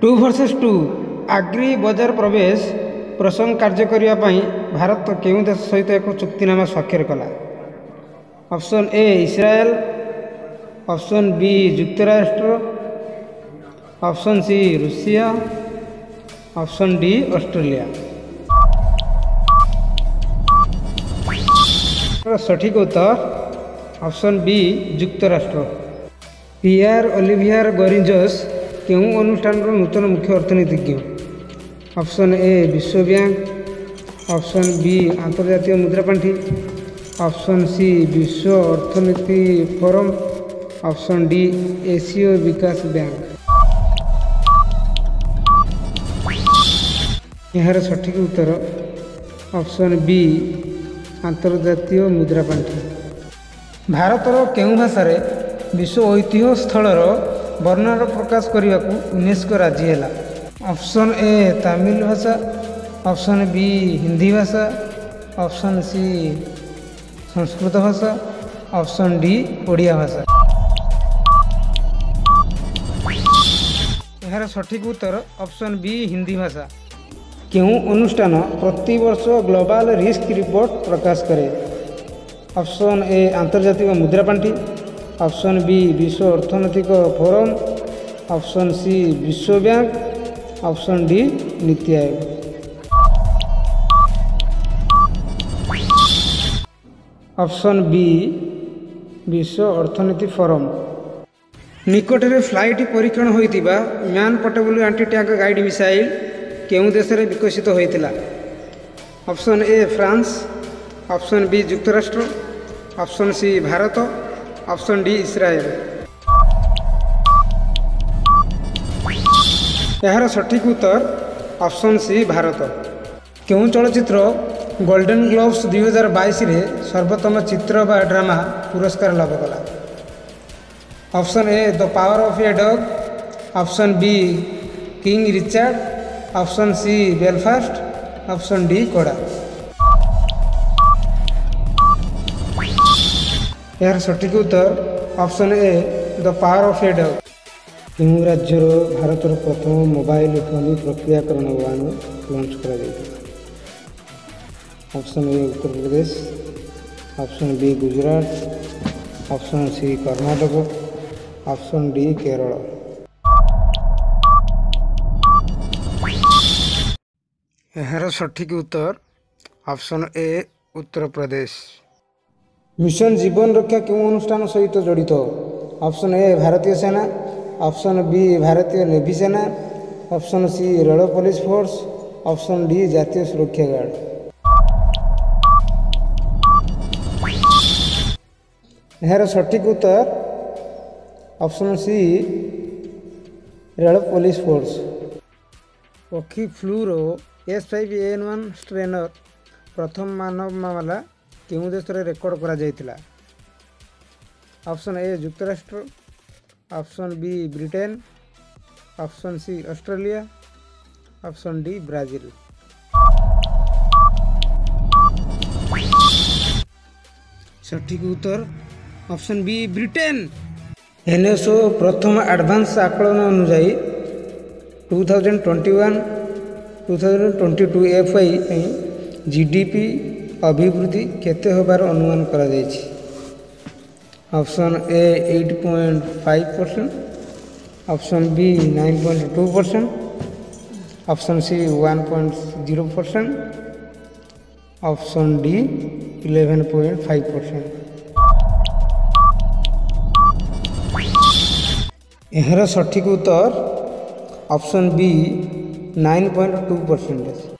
To versus two Agri बजार प्रवेश प्रसंग कार्य करने भारत केउं देश सहित एक चुक्तिनामा स्वाक्षर कला। Option A Israel, option B युक्तराष्ट्र, option C Russia, option D Australia. सठिक उत्तर ऑप्शन बी युक्तराष्ट्र। पियर ओलिवियर गोरिंजस केउं अनुष्ठान नूतन मुख्य अर्थनीतिज्ञ? ऑप्शन ए विश्व बैंक, ऑप्शन बी अंतर्जातीय मुद्रापांठी, ऑप्शन सी विश्व अर्थनीति फोरम, ऑप्शन डी एशिया विकास बैंक। यार सठिक उत्तर ऑप्शन बी अंतर्जातीय मुद्रापांठी। भारतर केउं भाषा विश्व ऐतिह्य स्थलर वर्णन प्रकाश करने को यूनेस्को राजी है? ऑप्शन ए तमिल भाषा, ऑप्शन बी हिंदी भाषा, ऑप्शन सी संस्कृत भाषा, ऑप्शन डी ओडिया भाषा। यार सठिक उत्तर ऑप्शन बी हिंदी भाषा। केउं अनुष्ठान प्रति वर्ष ग्लोबल रिस्क रिपोर्ट प्रकाश करे? ऑप्शन ए अंतर्जातीय मुद्रापांठी, ऑप्शन बी विश्व अर्थनैतिक फोरम, ऑप्शन सी विश्व bank, option D NITI Aayog. Option B विश्व अर्थनीति फोरम। निकटरे फ्लाइट परीक्षण होइतिबा man portable anti tank guide missile केउं देश रे विकसित होइतिला? Option A France, option B युक्तराष्ट्र, option C Bharat, option D Israel. यार सठिक उत्तर ऑप्शन सी भारत। केउं चलचित्र गोल्डन ग्लोब्स 2022 रे सर्वोत्तम चित्र बा ड्रामा पुरस्कार लाभ कला? Option A the power of a dog, option B king Richard, option C Belfast, option D CODA. यार सठिक उत्तर option A the power of a dog. केउं राज्यर भारतर प्रथम मोबाइल ध्वनि प्रक्रियाकरण वाहन लॉन्च करा जायतिला? Option A Uttar Pradesh, option B Gujarat, option C Karnataka, option D Kerala. यार सठिक उत्तर option A Uttar Pradesh. Mission जीवन रक्षा केउं अनुष्ठान सहित जड़ित? ऑप्शन ए भारतीय सेना, ऑप्शन बी भारतीय नेवी सेना, option C rail police force, option D जातीय सुरक्षा गार्ड। यार सठिक उत्तर option C rail police force. पक्षी फ्लूर H5N1 स्ट्रेनर प्रथम मानव मामला केउं देश रे रेकर्ड करा जायतिला? ऑप्शन ए युक्तराष्ट्र, option B Britain, option C Australia, option D Brazil. सठिक उत्तर ऑप्शन बी ब्रिटेन। NSO प्रथम एडवांस आकलन अनुसार 2021-2022 FY GDP अभिवृद्धि केते होबार अनुमान करा जायछि? Option A 8.5%, option B 9.2%, option C 1.0%, option D 11.5%। यार सठिक उत्तर ऑप्शन बी 9.2%।